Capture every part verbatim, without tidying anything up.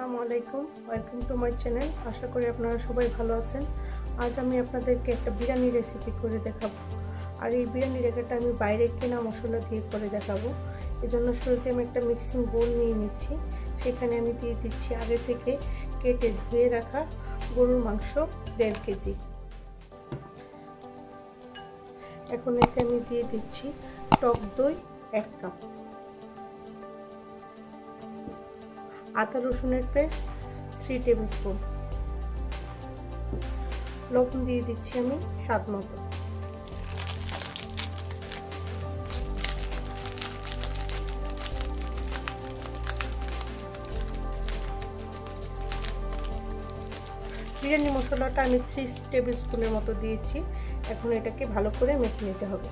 আসসালামু আলাইকুম, welcome to my channel. আশা করি আপনারা সবাই ভালো আছেন। আজ আমি আপনাদেরকে একটা বিরিয়ানি রেসিপি করে দেখাবো। আর এই বিরিয়ানি রেসিপিটা আমি বাইরে কেনা মশলা দিয়ে করে দেখাবো। এজন্য শুরুতে আমি একটা মিক্সিং বোল নিয়ে নিচ্ছি। সেখানে আমি দিয়ে দিচ্ছি আগে থেকে কেটে ধুয়ে রাখা গরুর মাংস দেড় কেজি। এখন এতে আমি দিয়ে দিচ্ছি টক দই এক কাপ, আদা রসুনের পেস্ট থ্রি টেবিল স্পুন, লবণ দিয়ে দিচ্ছি আমি স্বাদ মতো। বিরিয়ানি মশলাটা আমি থ্রি টেবিল স্পুনের মতো দিয়েছি। এখন এটাকে ভালো করে মেখে নিতে হবে।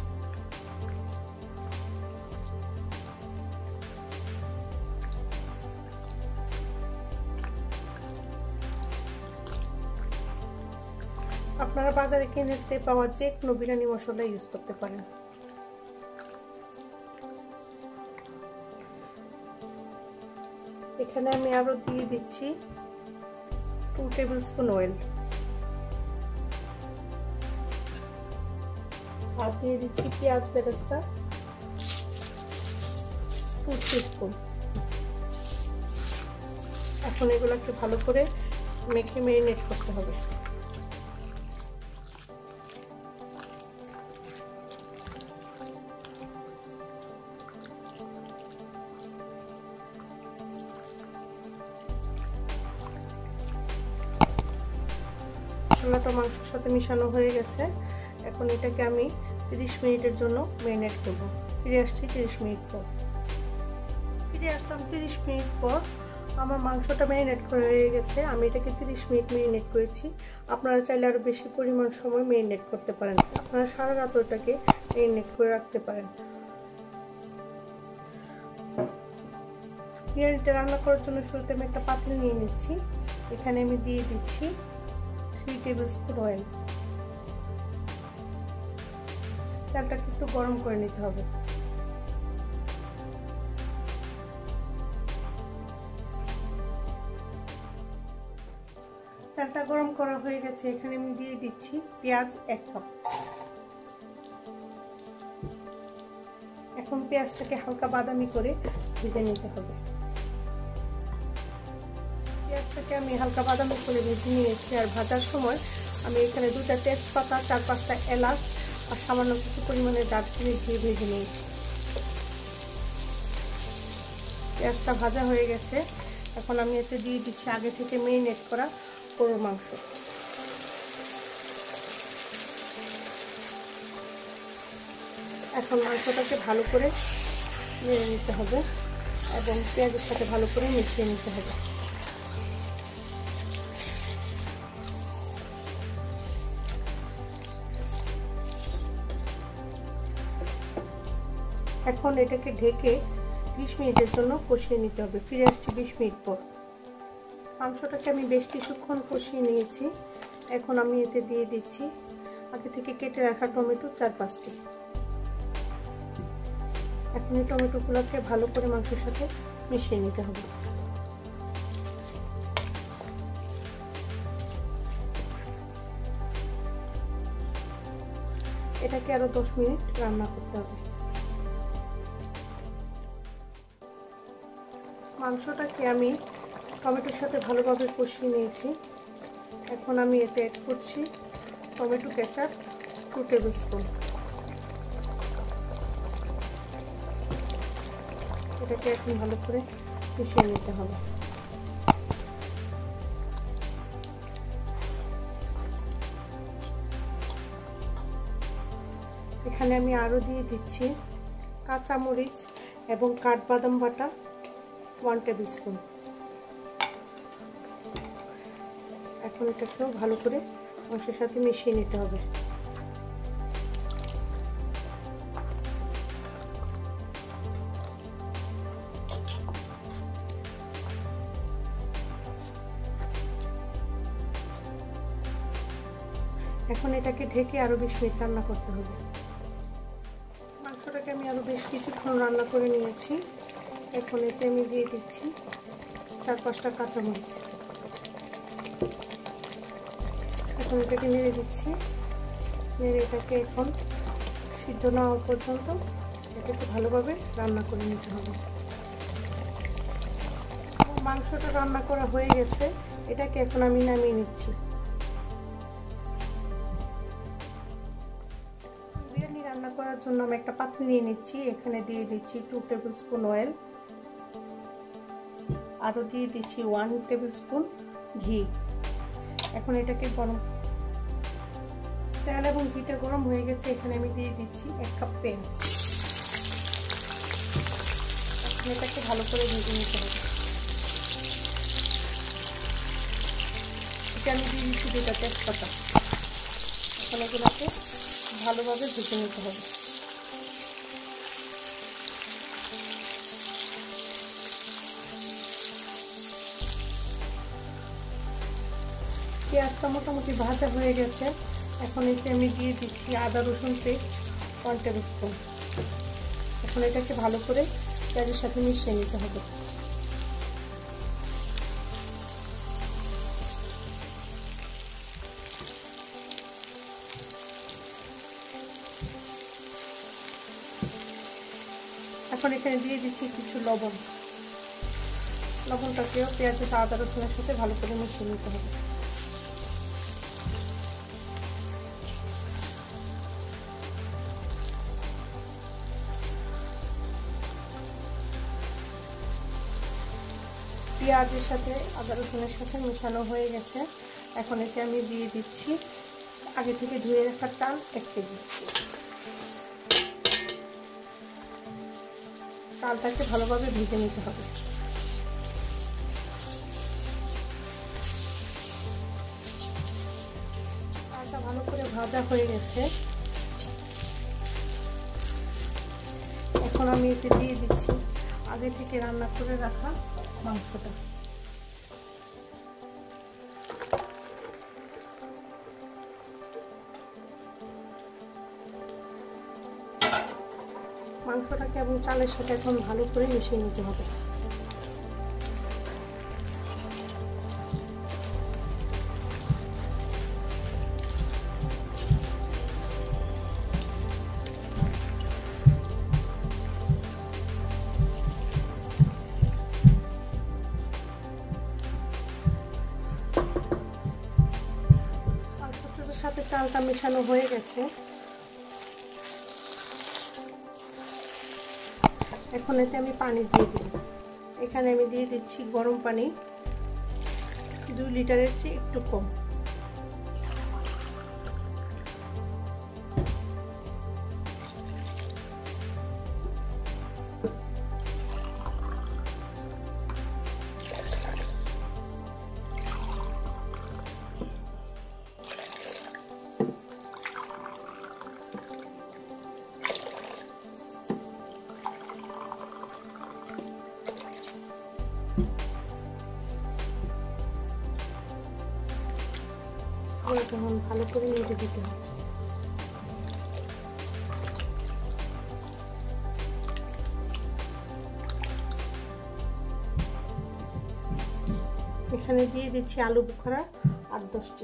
আপনারা বাজারে কিনতে পাওয়া যে কোনো বিরিয়ানি মশলা ইউজ করতে পারেন। এখানে আমি আরো দিয়ে দিচ্ছি টু টেবিল স্পুন অয়েল, আর দিয়ে দিচ্ছি পেঁয়াজ বেরেস্তা টু টিস্পুন। এখন এগুলোকে ভালো করে মেখে ম্যারিনেট করতে হবে। মশলাটা মাংসের সাথে মিশানো হয়ে গেছে। এখন এটাকে আমি তিরিশ মিনিটের জন্য ম্যারিনেট করব। ফিরে আসছি তিরিশ মিনিট পর। ফিরে আসলাম তিরিশ মিনিট পর। আমার মাংসটা ম্যারিনেট করে হয়ে গেছে। আমি এটাকে তিরিশ মিনিট ম্যারিনেট করেছি। আপনারা চাইলে আরও বেশি পরিমাণ সময় ম্যারিনেট করতে পারেন। আপনারা সারা রাত ওটাকে ম্যারিনেট করে রাখতে পারেন। বিরিয়ানিটা রান্না করার জন্য শুরুতে আমি একটা পাতিল নিয়ে নিচ্ছি। এখানে আমি দিয়ে দিচ্ছি থ্রি টেবিল স্পুন অয়েল। তেলটাকে একটু গরম করে নিতে হবে। তেলটা গরম করা হয়ে গেছে। এখানে আমি দিয়ে দিচ্ছি পেঁয়াজ এক কাপ। এখন পেঁয়াজটাকে হালকা বাদামি করে ভেজে নিতে হবে। পেঁয়াজটাকে আমি হালকা বাদামি করে ভেজে নিয়েছি। আর ভাজার সময় আমি এখানে দুটা তেজপাতা, চার পাঁচটা এলাচ আর সামান্য কিছু পরিমাণে দারচিনি দিয়ে ভেজে নিয়েছি। পেঁয়াজটা ভাজা হয়ে গেছে। এখন আমি এতে দিয়ে দিচ্ছি আগে থেকে ম্যারিনেট করা গরুর মাংস। এখন মাংসটাকে ভালো করে নেড়ে নিতে হবে এবং পেঁয়াজের সাথে ভালো করে মিশিয়ে নিতে হবে। এখন এটাকে ঢেকে বিশ মিনিটের জন্য কষিয়ে নিতে হবে। ফিরে আসছি বিশ মিনিট পর। মাংসটাকে আমি বেশ কিছুক্ষণ কষিয়ে নিয়েছি। এখন আমি এতে দিয়ে দিচ্ছি আগে থেকে কেটে রাখা টমেটো চার পাঁচটি। এখন এই টমেটোগুলোকে ভালো করে মাংসের সাথে মিশিয়ে নিতে হবে। এটাকে আরো দশ মিনিট রান্না করতে হবে। মাংসটাকে আমি টমেটোর সাথে ভালোভাবে কষিয়ে নিয়েছি। এখন আমি এতে অ্যাড করছি tomato ketchup two tablespoon. এটাকে এখন ভালো করে মিশিয়ে নিতে হবে। এখানে আমি আরো দিয়ে দিচ্ছি কাঁচামরিচ এবং কাঠবাদাম বাটা ওয়ান টেবিল স্পুন। এখন এটাকেও ভালো করে মাংসের সাথে মিশিয়ে নিতে হবে। এখন এটাকে ঢেকে আরো বিশ মিনিট রান্না করতে হবে। মাংসটাকে আমি আরো বেশ কিছুক্ষণ রান্না করে নিয়েছি। এখন এতে আমি দিয়ে দিচ্ছি চার পাঁচটা কাঁচামরিচ। এখন এটাকে নেড়ে দিচ্ছি। নেড়ে এটাকে এখন সিদ্ধ না হওয়া পর্যন্ত এটাকে ভালোভাবে রান্না করে নিতে হবে। মাংসটা রান্না করা হয়ে গেছে, এটাকে এখন আমি নামিয়ে নিচ্ছি। বিরিয়ানি রান্না করার জন্য আমি একটা পাত্র নিয়ে নিচ্ছি। এখানে দিয়ে দিচ্ছি টু টেবিল স্পুন অয়েল, আরও দিয়ে দিচ্ছি ওয়ান টেবিল স্পুন ঘি। এখন এটাকে গরম, তেল এবং ঘিটা গরম হয়ে গেছে। এখানে আমি দিয়ে দিচ্ছি এক কাপ পেঁয়াজ। এখন এটাকে ভালো করে ভেজে নিতে হবে। এটা আমি দিয়ে দিচ্ছি দুটা তেজপাতা। এখন এগুলোকে ভালোভাবে ভেজে নিতে হবে। পেঁয়াজটা মোটামুটি ভাজা হয়ে গেছে। এখন এতে আমি দিয়ে দিচ্ছি আদা রসুন পেস্ট ওয়ান টেবিল স্পুন। এখন এটাকে ভালো করে পেঁয়াজের সাথে মিশিয়ে নিতে হবে। এখন এখানে দিয়ে দিচ্ছি কিছু লবণ। লবণটাকেও পেঁয়াজের আদা রসুনের সাথে ভালো করে মিশিয়ে নিতে হবে। পেঁয়াজের সাথে আদা রসুনের সাথে মেশানো হয়ে গেছে। এখন এতে আমি দিয়ে দিচ্ছি আগে থেকে ধুয়ে রাখা চাল এক কেজি। চালটাকে ভালোভাবে ভেজে নিতে হবে। চালটা ভালো করে ভাজা হয়ে গেছে। এখন আমি এতে দিয়ে দিচ্ছি আগে থেকে রান্না করে রাখা মাংসটা। মাংসটাকে এবং চালের সাথে এখন ভালো করে মিশিয়ে নিতে হবে। মাংসটার সাথে চালটা মেশানো হয়ে গেছে। এখন এতে আমি পানি দিয়ে দিব। এখানে আমি দিয়ে দিচ্ছি গরম পানি, দুই লিটারের চেয়ে একটু কম। তখন ভালো করে নেড়ে দিতে হবে। এখানে দিয়ে দিচ্ছি আলু বোখারা আট দশটি।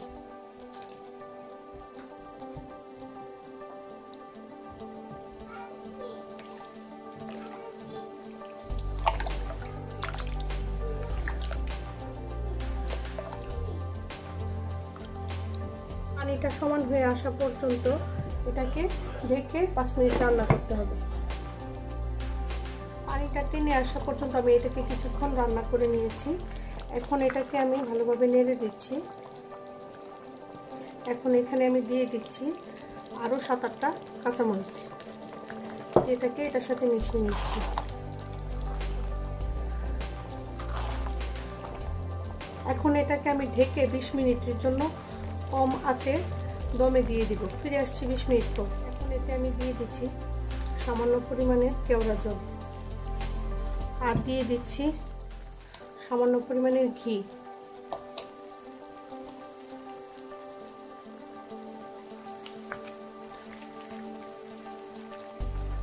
পানিটা সমান হয়ে আসা পর্যন্ত এটাকে ঢেকে পাঁচ মিনিট রান্না করতে হবে। পানিটা টেনে আসা পর্যন্ত আমি এটাকে কিছুক্ষণ রান্না করে নিয়েছি। এখন এটাকে আমি ভালোভাবে নেড়ে দিচ্ছি। এখন এখানে আমি দিয়ে দিচ্ছি আরও সাত আটটা কাঁচামরিচ। এটাকে এটার সাথে মিশিয়ে নিচ্ছি। এখন এটাকে আমি ঢেকে বিশ মিনিটের জন্য কম আঁচে দমে দিয়ে দিব। ফিরে আসছি বিশ মিনিট পর। এখন এতে আমি দিয়ে দিচ্ছি সামান্য পরিমাণে কেওড়া জল, আর দিয়ে দিচ্ছি সামান্য পরিমাণের ঘি।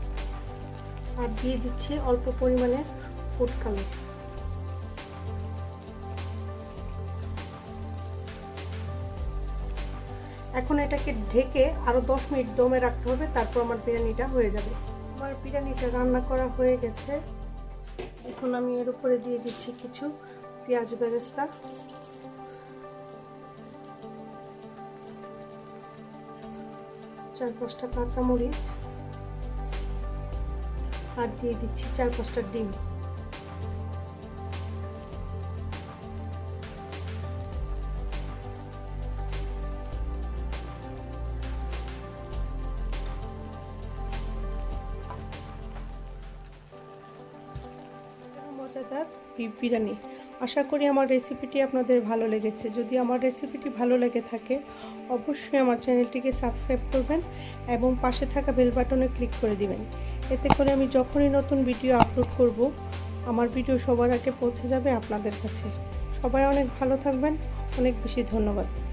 আর দিয়ে দিচ্ছি অল্প পরিমাণে ফুড কালার। এখন এটাকে ঢেকে আরও দশ মিনিট দমে রাখতে হবে, তারপর আমার বিরিয়ানিটা হয়ে যাবে। আমার বিরিয়ানিটা রান্না করা হয়ে গেছে। এখন আমি এর উপরে দিয়ে দিচ্ছি কিছু পেঁয়াজ বেরেস্তা, চার পাঁচটা কাঁচামরিচ, আর দিয়ে দিচ্ছি চার পাঁচটা ডিম। মজাদার বিফ বিরিয়ানি। আশা করি আমার রেসিপিটি আপনাদের ভালো লেগেছে। যদি আমার রেসিপিটি ভালো লেগে থাকে অবশ্যই আমার চ্যানেলটিকে সাবস্ক্রাইব করবেন এবং পাশে থাকা বেল বাটনে ক্লিক করে দিবেন। এতে করে আমি যখনই নতুন ভিডিও আপলোড করব আমার ভিডিও সবার আগে পৌঁছে যাবে আপনাদের কাছে। সবাই অনেক ভালো থাকবেন। অনেক বেশি ধন্যবাদ।